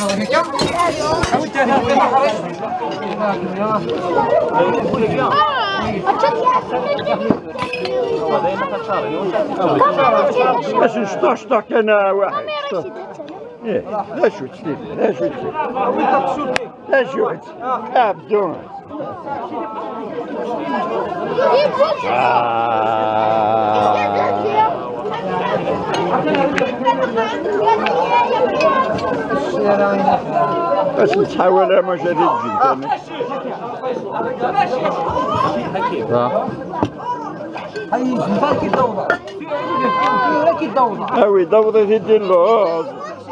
باش نشطح انا واحد لا شوت لا شوت لا شوت بدون باش نتحاول ما جا اوي دوضة يدير اللوز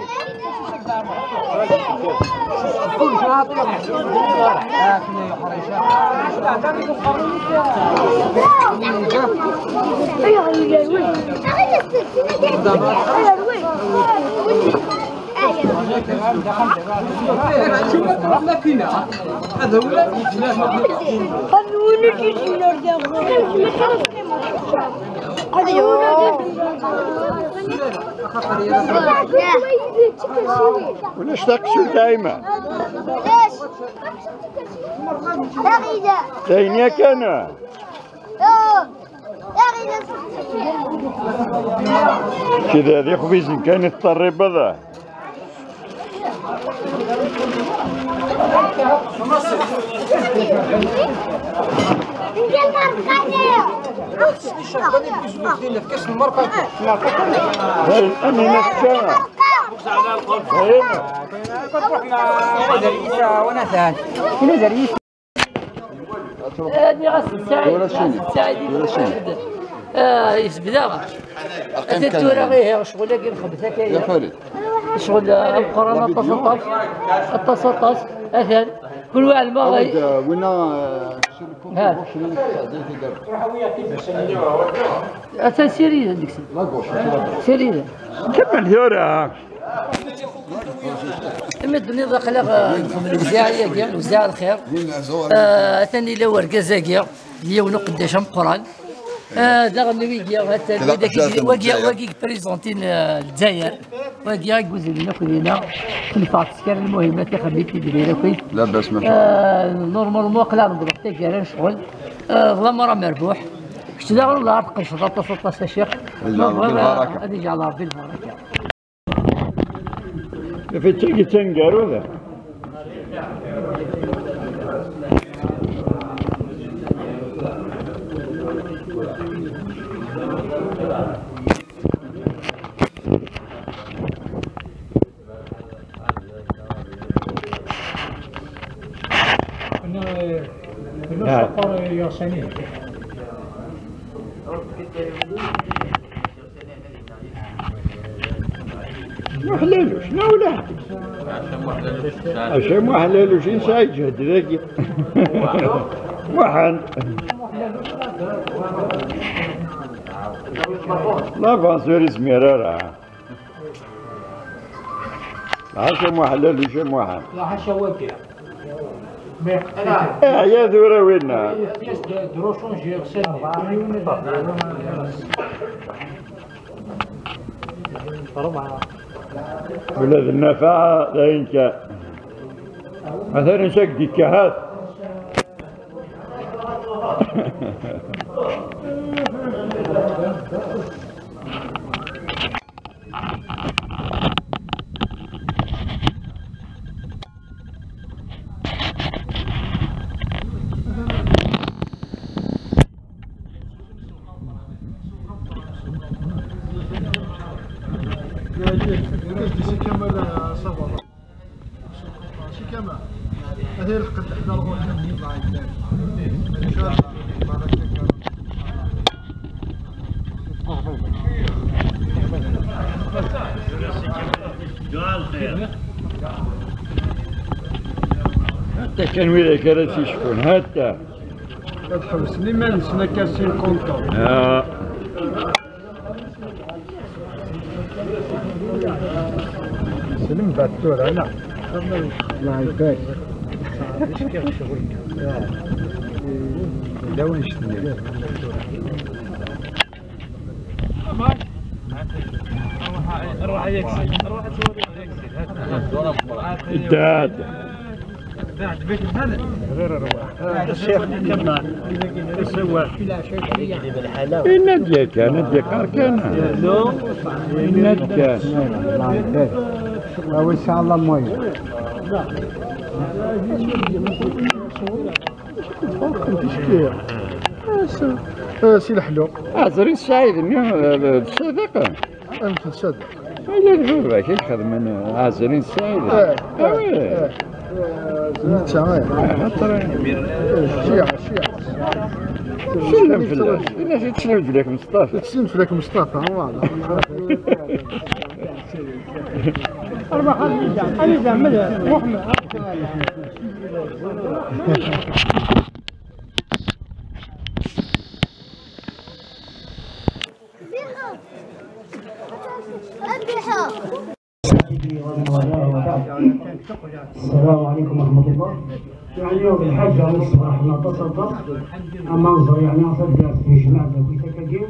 ولاش تاكسو دايما؟ ليش؟ داينيك انا كذا هذه خبيز كان يضطر بضع أنا نفسها يسبدا التورة غير شغل كي نخبزها كاين شغل القرآن التصطاش أثان كل واحد ما غادي هذا سيريزا ديك سيريزا كمل ثورة مدني داخله الوزاعية ديال وزاع الخير ثاني لا وركزاكيا هي ونقداش القرآن داغ النبي هذا واقي بريزونتين الجزائر واقي يقول لنا كلنا في الفاتسكان المهمه اللي خليتي ديالها كويس لا باس ما شاء الله نورمالمون قلع نضرب حتى كان شغل ظلام راه مربوح كنت داغ الله تقش 13 شيخ هذه يجعل ربي البركه في تيجي تنقارو ذا ما حلالوش لا ولا عشان ما حلالوش نسايج هاد ذاك وحن لا فانسوري سميرة راه عشان ما حلالوش موحن لا حاشا واقع يا دورة وينا دروشون جي غسلني ولاد النفاعة لا ينكا مثلا شك ديكاهات هذه القد احنا حتى كان ويلا كراسي شكون حتى تحبسني ما نسنا كاسين كونطون سلم باتور انا الله يبارك لا وين شتني اروح يكسي اروح توري الداد الشيخ كمال السواق النادية كان نادية كان النادية وإن شاء الله مويه سي الحلو عزري السعيد الصدقة أنت تصدق هي الجوبة كي خدمنا عزري السعيد زميتها الشيعة سلم فلاك إلا تسلم فلاك مصطفى تسلم فيك مصطفى والله أنا زعملها محمد السلام عليكم ورحمة الله. يعني يوم الحج عليه الصباح ما تصدق منظر يعني أصدق في جماعة كويتا كاكين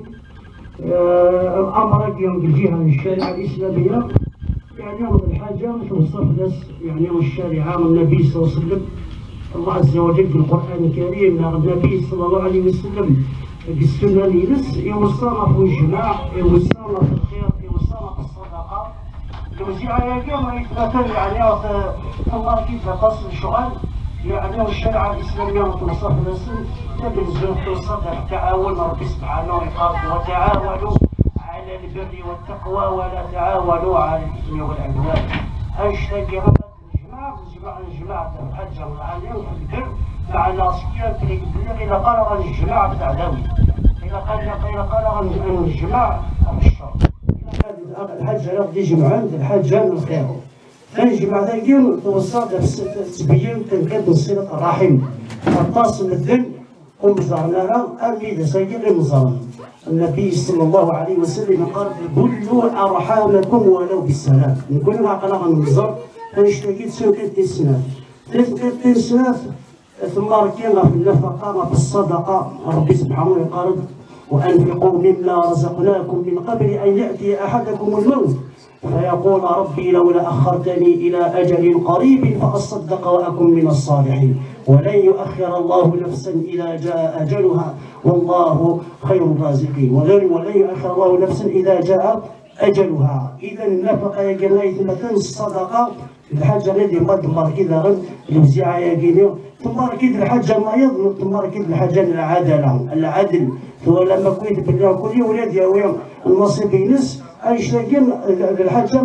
الأمر يوم الجهة من الشريعة الإسلامية يعني يوم الحج توصف ناس يعني يوم الشريعة من النبي صلى الله عليه وسلم الله عز وجل في القرآن الكريم النبي صلى الله عليه وسلم بالسنة لنس يوصلنا في الجماع يوصلنا في الخير يوصلنا في الصدقة الوزيعة اليوم يتمثل يعني الله كيف قصر الشغل يعني الشريعة الإسلامية توصف الناس تبذل توصف التعاون ربي سبحانه وتعاونوا على البر والتقوى ولا تعاونوا على الإثم والعدوان. هاشتاق يا الجماعة الحج العالم في البر مع الناصية إلى قرغ الجماعة العلوي إلى قرغ الجماعة الشر. الحج غادي يجمعان الحج من الخير. فنجمع ذا اليوم توصل تبين تنقيد صلة الرحم. التصل الذل ومزارنا أمي سيد المزار. النبي صلى الله عليه وسلم قال بلوا أرحامكم ولو بالسلام. نقول لها قناة المزار فنشتكي تسوي كالتسناف. التسناف ثم ركينا في النفقة بالصدقة ربي سبحانه وتعالى وأنفقوا مما رزقناكم من قبل أن يأتي أحدكم الموت فيقول ربي لولا أخرتني إلى أجل قريب فأصدق وأكن من الصالحين ولن يؤخر الله نفسا إذا جاء أجلها والله خير الرازقين ولن يؤخر الله نفسا إذا جاء أجلها. إذا النفقة يجي مثلا الصدقة الحاجة الذي قد مركز الوزيعة يجي ثم ركيد الحاجة المريض ثم ركيد الحاجة العدل لما كنت بالله كل ولاد يا النصيب ينس ايش لاقين الحاجة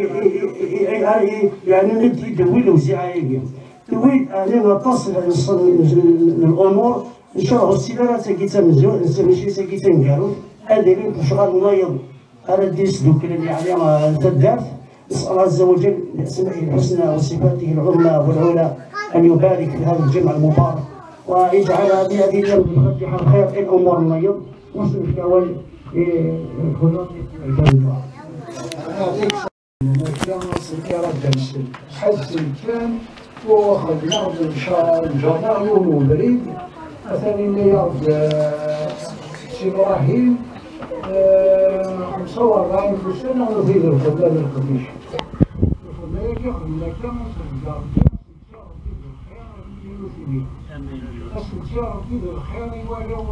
يعني ندي دوي الوزيعة يجي دوي أنا تصل الأمور إن شاء الله السيارة ساقيتها مزيون ماشي ساقيتها نكاروت هذا اللي شغال مريض أنا ديس دوك اللي عليها تدارت نسأل الله عز وجل بأسمائه الحسنى وصفاته العلى والعلى أن يبارك في هذا الجمع المبارك ويجعل هذه الأيام بفتح الخير في الأمور المريض وصل الكوال الخلق الكريم. كان سكرة دمسل حس كان وخذ نعرض الجرنال يوم وبريد مثلا يعرض سي إبراهيم مصور راين في السنة ونزيد الخدام الخفيش ما يجي من كان استشارة كده الخير ولو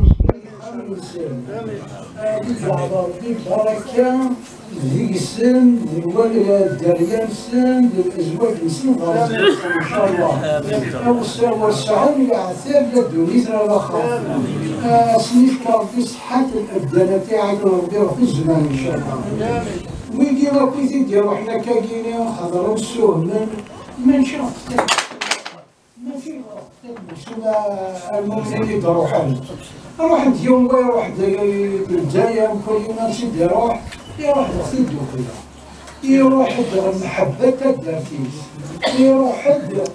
كان ذيك السن الولد دريان السن الازواج السن ان شاء الله والسعود العثاب للدنيا الاخر سنيف كارتي صحة الابدان تاعك ونربيو في الزمان ان شاء الله ويجي ربي تيدي روحنا كاكيني وخضروا السوق من شاف ماشي شنو المؤمنين يديروا حالهم روح انت يوم ويروح للجايه كل يوم نمشي يروح في الدوخله يروح المحبه تدرتيس يروح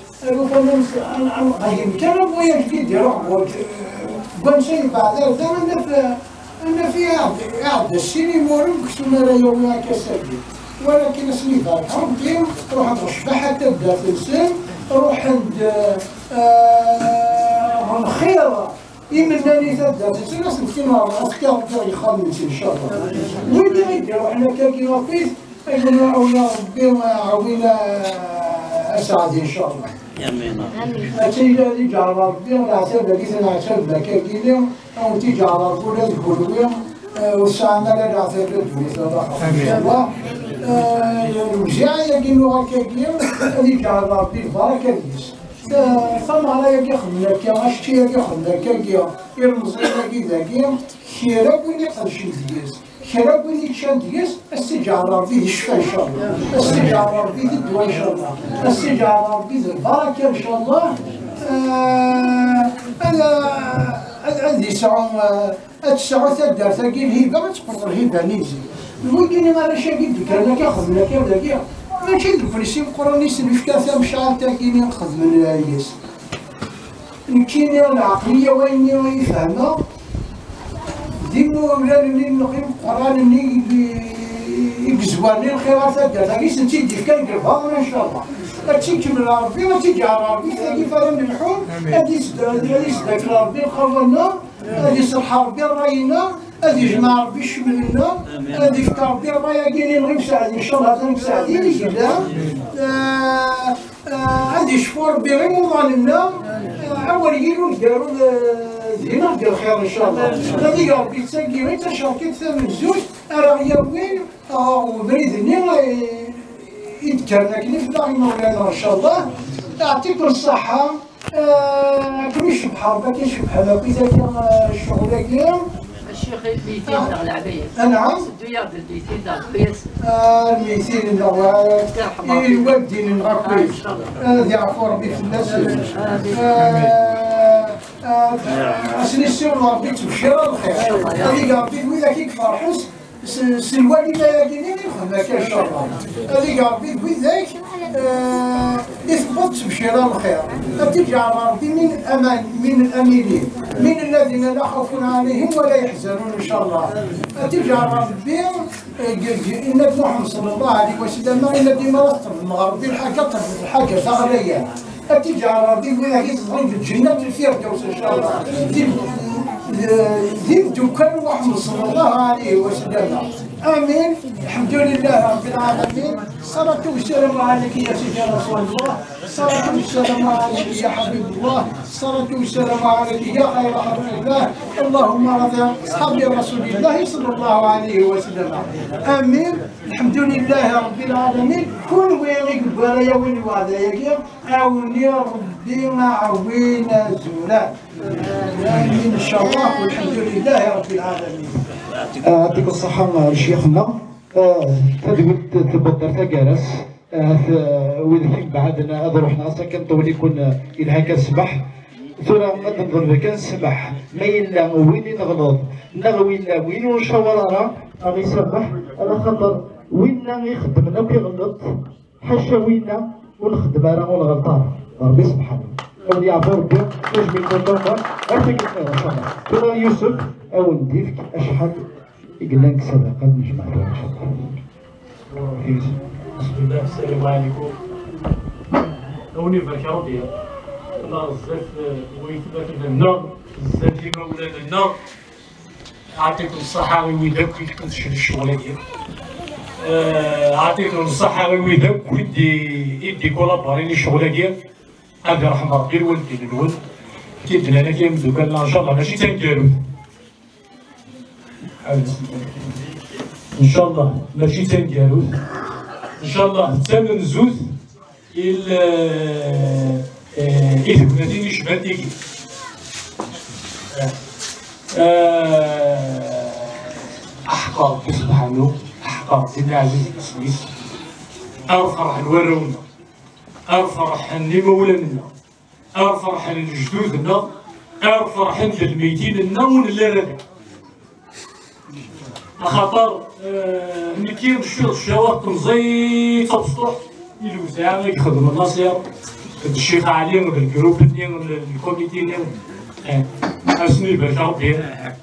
يمكن ابويا جديد يروح بنمشي بعد انا في قاعد السينما ونكتب انا يوم كسبي ولكن اسمي ذاك ربي روح نرشبح حتى بدا في السن روح عند الخيرة يمناني تبدا في الناس نكتبها اختار يخمس ان شاء الله ويدي يديروا حنا كاكي وقيت يقولوا عونا ربي عوينا اسعد ان شاء الله. امين. أتي الذي جعل ربي العتاب الذي نعتاب لك كيليم أو تجعل ربي الكلويم وسعنا للعتاب الذي إن شاء الله. الوجاية كيلو هكاكيم الذي جعل ربي البركة ديس. ثم على يخدم لك غشتي يخدم لك يرمز لك ذاكيم خيرك وين يقرشي ديس. خيرك وين يتشان ديس استجعل ربي الشفاء إن شاء الله. استجعل ربي الدواء إن شاء الله. استجعل ربي البركة إن شاء الله. هذه الساعة تدار ثقيل الهبة ما تقدر الهبة نيزي. الويكيني ما راه شاكي ديك ياخذ لك ولا ماشي الفريسي القراني سلف كاسه مشعل تاكيني ناخذ من الياس. نكيني العقلية وين يفهمها ديما ولا اللي نقيم القران اللي يكزواني الخيرات تاع ثاقي سنتي ديك كنقربها ان شاء الله. هادشي كمل ربي وتيجعل ربي ثاقي فرن الحوم هادي صداك ربي الخوانا هادي صرح ربي راينا هادي يجمع ربي شملنا هادي فكر ربي الرايا كاينين غير مساعدين ان شاء الله هذا مساعدين كذا هادي شفور ربي غير موضوعنا عواليين وداروا زينة ديال الخير ان شاء الله. هادي ربي تساقي غير تشاركي ثمن زوج راه يا وين وبريدني يذكرنا كلي في دار مولانا ان شاء الله. يعطيكم الصحة. كل يشبح ربك يشبح هذا إذا كان الشغل كاين. الشيخ الميتين تاع العباية. نعم. سدوا ياخذ الميتين تاع القياس. الميتين الوالدين الغربي. هذه عفو ربي في الناس. أسني السر ربي تبشر الخير. هذه ربي وإذا كيك فرحوس الوالد لا يجيني يخدمك ان شاء الله. هذيك ربي بذاك يثبت بشرى الخير. تجعل ربي من الامينين من الذين لا خوف عليهم ولا يحزنون ان شاء الله. تجعل ربي ان محمد صلى الله عليه وسلم الذي مرض المغربي الحاجه ثغريه. تجعل ربي بذاك يصغر في الجنه الفردوس ان شاء الله. زدوا كان محمد صلى الله عليه وسلم. امين. الحمد لله رب العالمين. الصلاة والسلام عليك يا سيدي رسول الله. الصلاة والسلام عليك يا حبيب الله. الصلاة والسلام عليك يا خير خلق الله. اللهم رضي عن اصحاب رسول الله صلى الله عليه وسلم. امين. الحمد لله رب العالمين. كل وين قبل يا وين وهذا عاوني ربي عوينا زولان. امين ان شاء الله والحمد لله رب العالمين. يعطيك الصحة شيخنا. تقول تبدر تجالس وإذا كان بعدنا هذا روحنا سكن طولي كنا إذا هكا سبح ثورة ما نظن كان سبح ما إلا وين نغلط نغوي إلا وين ونشاورنا أغي سبح على خاطر وين يخدمنا وكيغلط حاشا وين ونخدم أنا ونغلطان ربي سبحانه أولي يعفو ربي يجمي المنظمة أرتك الخير إن شاء الله. ترى يوسف أو نديفك أشحال يقول لك صدقة نجمعها إن شاء الله. بسم الله السلام عليكم. أوني بركة ربي الله بزاف ويثبت لنا بزاف ديما ولادنا يعطيكم الصحة ويويدك كيفكم تشد الشغل ديالك. يعطيكم الصحة ويويدك يدي كولابارين الشغل ديالك. هذه رحمة ربي الوالدين الولد كيدنا أنا كيمدو كان إن شاء الله ماشي تنكالو. إن شاء الله ماشي تنكالو. إن شاء الله ثمن زوز إذا كنا ديني شبه ديكي. أحقر سبحانه أحقر سيدنا عزيز السويس أرفرح الورونا أرفرح لمولاننا أرفرح لجدودنا أرفرح للميتين ونلا راه خاطر ملي الشواط مزيطه بسطوح الوزاره يخدم الناصير الشيخ علي والجروب ديال الكوميتي ديال اسمي باش ربي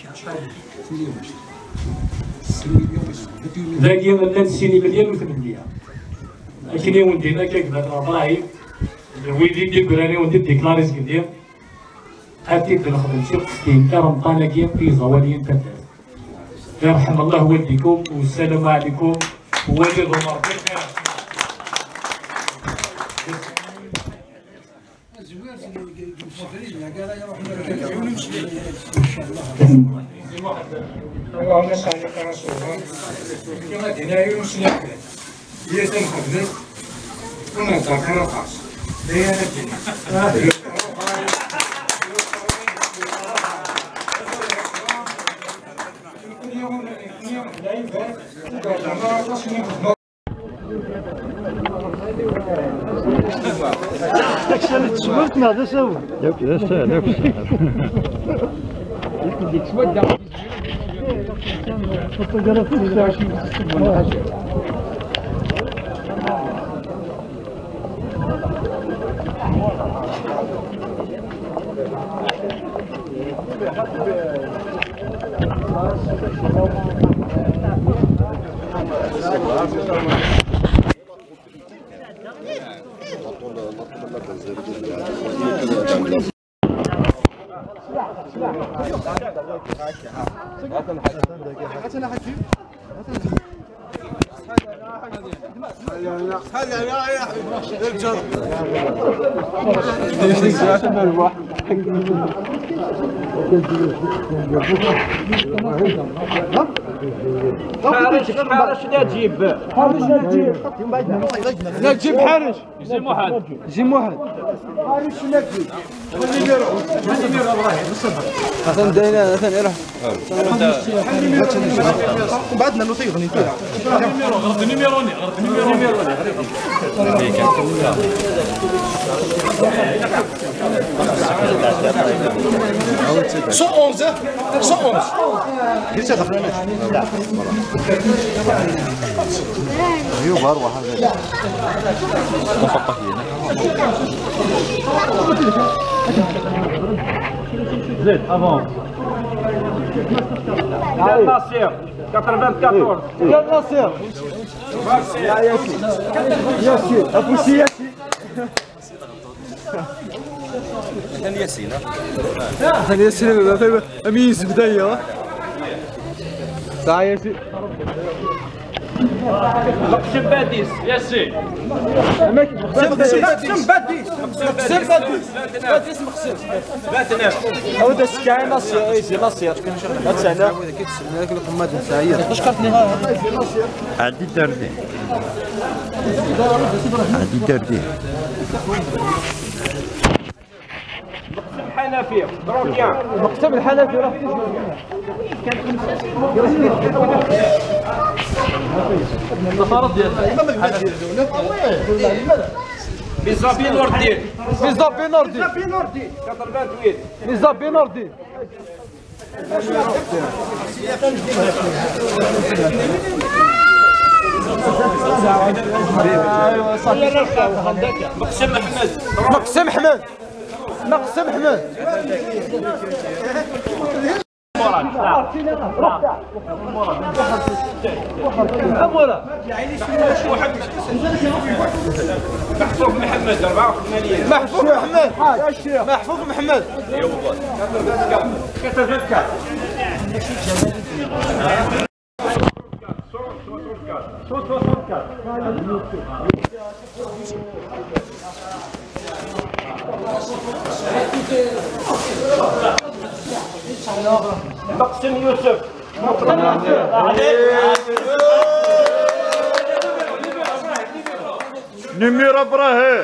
ذاكي ملات السينما ديالو ثمانية لكن ولدينا كيكبر ابراهيم الويدي ديال راني وندير ديكلاريز كندير هاتي بالخدمتي قفتين رمضان كي في زوالين كدار. يرحم الله والديكم والسلام عليكم هو اللي ضمر بالخير. اللهم صل على رسول الله. كما دينا يوسف هي تنقبل ونذكر الخاص. هي الدنيا. تشبرتنا هذا سوى. لا سهل يمكن ديك سوى حارش لا تجيب حارش لا تجيب لا تجيب حارش جيم واحد جيم واحد حارش لا تجيب حسن داينا حسن يروح بعدنا لو تيغني كده غلط نيميروني غلط نيميروني سو 11 سو 11 ليش دخلنا ايوه اروح هذا نفقه زيد افون يا ناصر 94 يا ناصر يا ياسين ياسين ابوسي ياسين ثاني ياسين ثاني ياسين اميس بدايه ساعه ياسين مقسم باديس ياسين مقسم باديس مقسم باديس مقسم باتنا هو دا سكاي ناصير ايزي ناصير كان شغل هاد انا كي تسمع لك القمات نتاعي واش قالتني عادي دردي عادي دردي مقسم حنفي روكيان مقسم الحنفي راه النصارى ديالنا بيزابي نوردين بيزابي نوردين بيزابي نوردين 88 بيزابي نوردين ايوا صافي مقسم احمد مقسم احمد مقسم احمد محفوظ محمد 84 محفوظ محمد محفوظ محمد مقسم يوسف نمير ابراهيم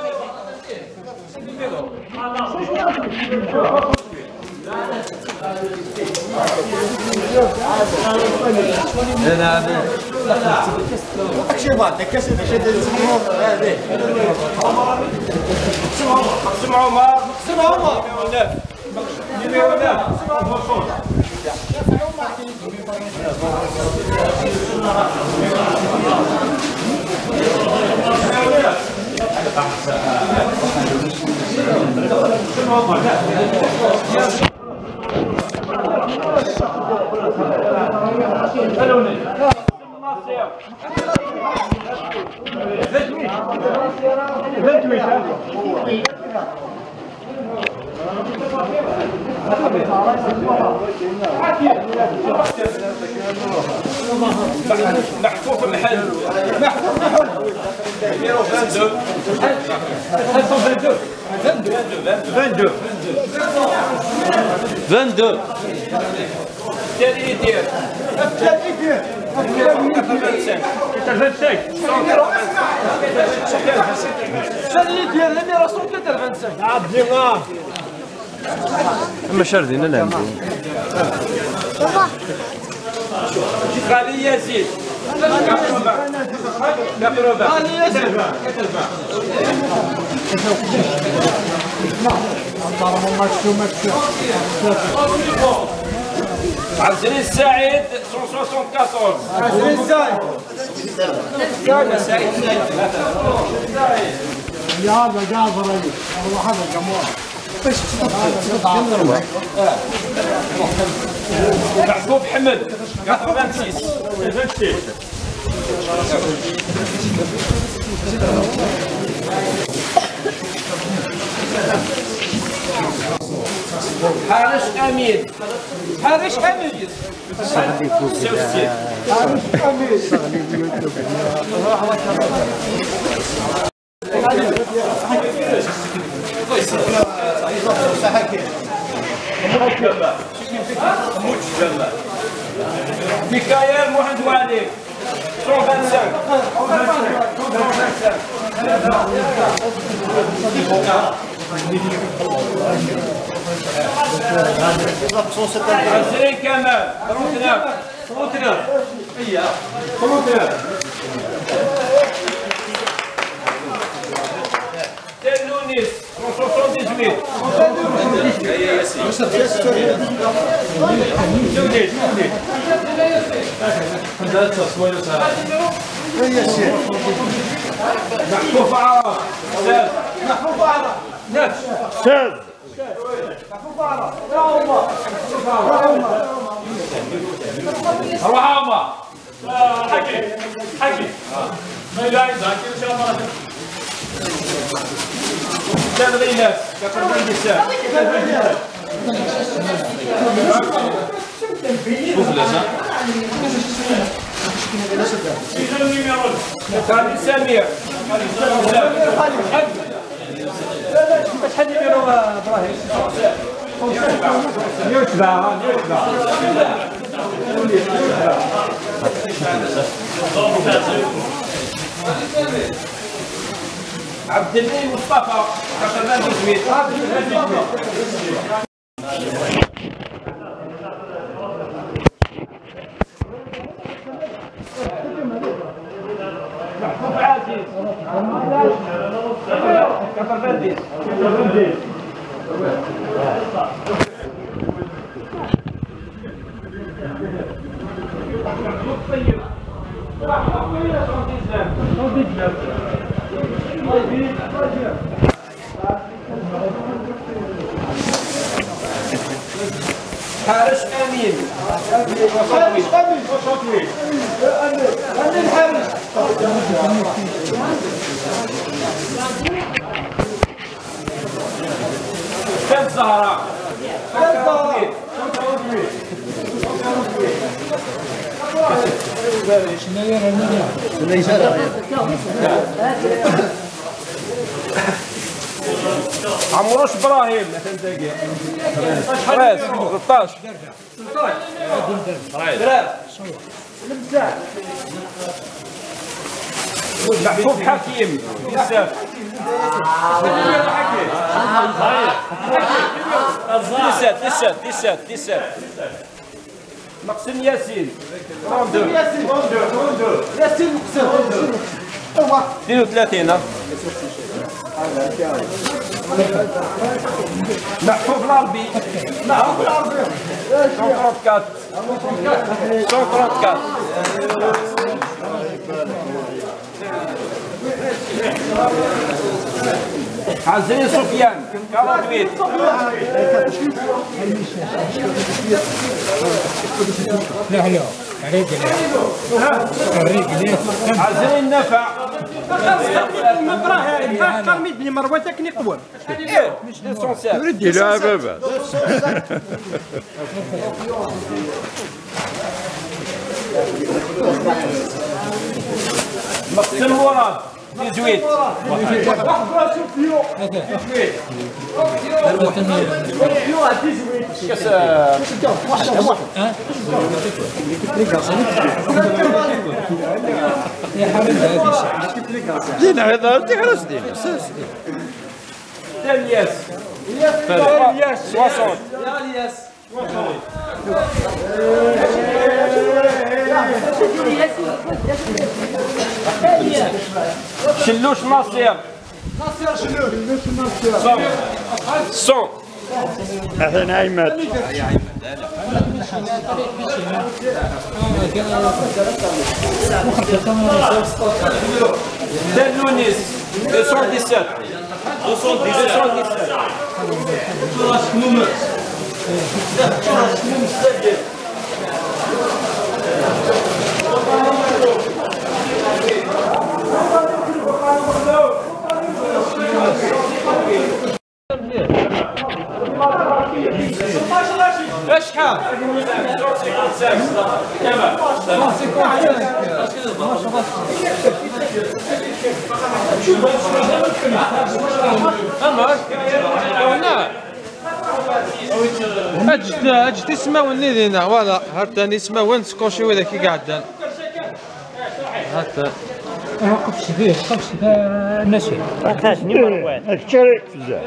مقسم عمر مقسم عمر نمير 28 محفوف المحل 22 الثاني يدير اما شردين انا عندي غالي يزيد عزري السعيد 174 عزري السعيد يا هذا جابر والله هذا جموع محبوب حمد 86 حارش امين حارش امين ميكايل محمد وعلي 125 كمال 39 هي 39 تلونيس 78 محفوف عرب محفوف عرب نفس شاذ محفوف عرب يا الله رحمة حكي ما لا عندك ان شاء الله كان غيناس كفر من النساء خالد سمير كيفاش حد يديروا ابراهيم يتبع عبد الله مصطفى كفرمان بزميت محفوظ عزيز كفرمان طيب حارش امين كان زهراء عمروش ابراهيم شحال 13 محفوظ حكيم بزاف ديسات مقسم ياسين 32 ياسين مقسم 32 محفوظ العربي 134 عزيز سفيان 48 عزيز النفع كارمي بن مروان تاكني قوام ايه مش ليسونسيال ردي له بابا مقسم مراد 18 زين هذا تحرس دين الياس 60 شلوش ناصر شلوش 100 احسن عيمات دلونيس 217 شحال؟ اجد اسمه وليدنا ولا حتى نسمه وين سكوشي ولا كي قاعدين حتى قفش فيه قفش نشي اكثر نمر واحد الشريك بزاف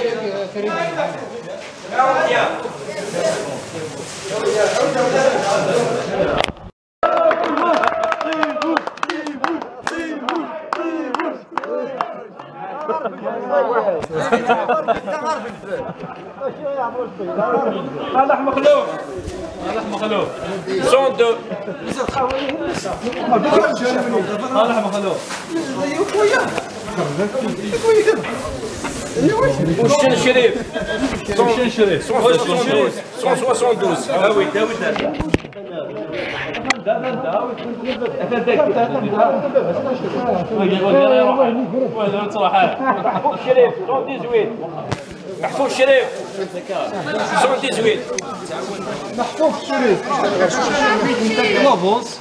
صالح مخلوف 102 صالح مخلوف وشن شريف 172 هاوي داوود محفوظ شريف 118 محفوظ شريف لابونس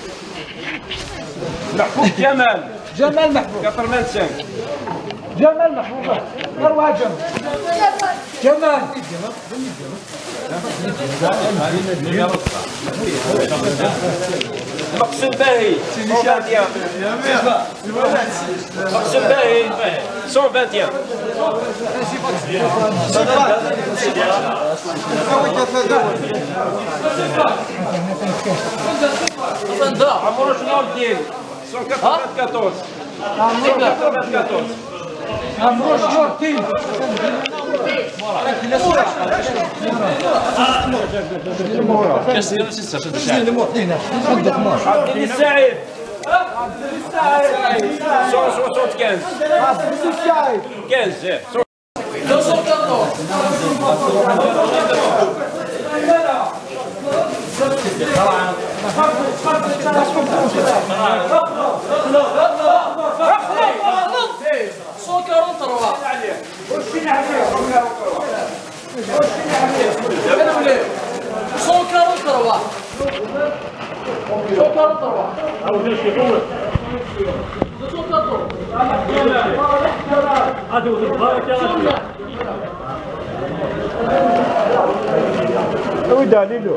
محفوظ جمال محفوظ 85 جمال محفوظ اروع جمال مقسم باهي 121 مقسم باهي 121 عمرو شنو ديال 194 194 عمرو شنو تيم عبد السعيد 175 ودليله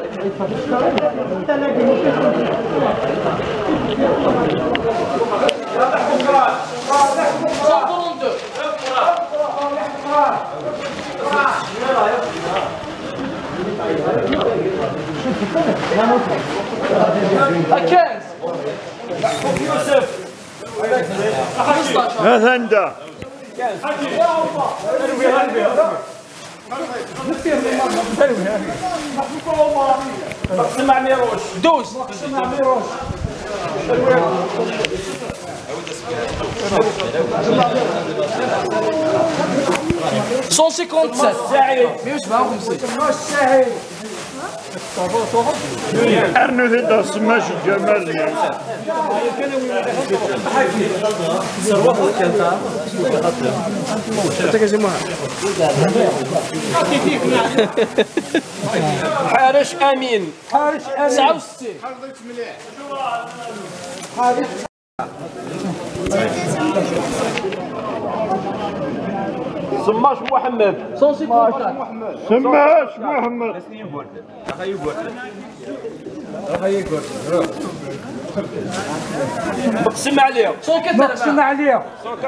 يوسف هذا مقسم مع ميروش دوز سعيد 157 أرنو ذي داس ماشي جمال حارش امين 69 سماش محمد سماش محمد مقسم عليه مقسم عليه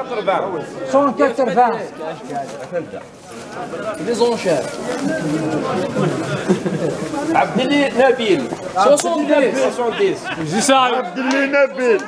180 لي زونشير عبد الله نبيل 70 عبد الله نبيل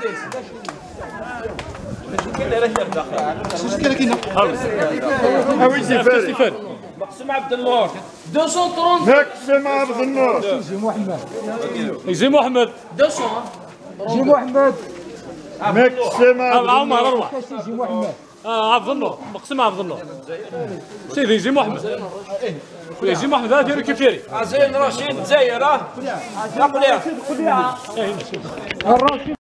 مقسم عبد النور 230 مقسم عبد النور يجي محمد 200 جي محمد مقسم عمر اروح جي محمد عبد النور مقسم عبد النور سيدي يجي محمد يجي محمد هذا ديرو كيف يري عزيز رشيد زاير اه